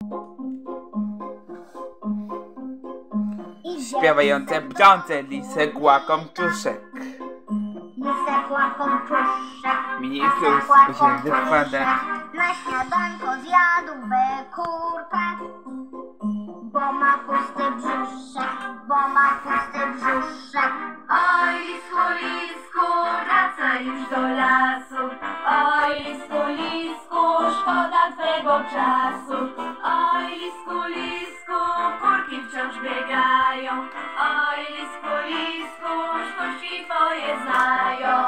Śpiewające brzące, lisek łakomczuszek. Lisek łakomczuszek. Mini plus usięty kwadrat. Na śniadanko zjadłby kurkę, bo ma pusty brzuszek, bo ma pusty brzuszek. Oj, lisku, lisku, wracaj już do lasu. Oj, lisku, lisku, szkoda twego czasu. Oj, lisku, lisku, kurki wciąż biegają. Oj, lisku, lisku, sztuczki twoje znają.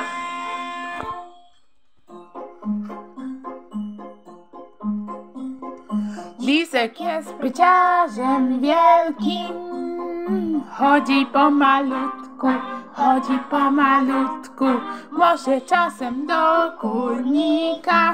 Lisek jest pyciarzem wielkim, chodzi pomalutku, może czasem do kurnika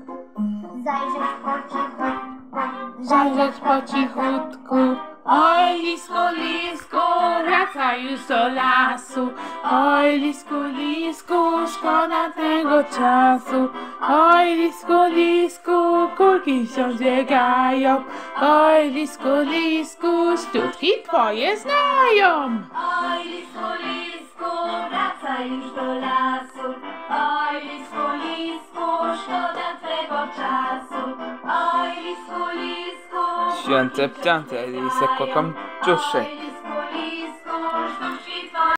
zajrzeć po cichutku. Oj, lisku, lisku, wracaj już do lasu. Oj, lisku, lisku, szkoda tego czasu. Oj, lisku, lisku, kurki wciąż biegają. Oj, lisku, lisku, sztuczki twoje znają. Oj, lisku, lisku, wracaj już do lasu. Oj, lisku, lisku, szkoda twego czasu. Oj, lisku, lisku, Śpiewające brzące, lisek łakomczuszek.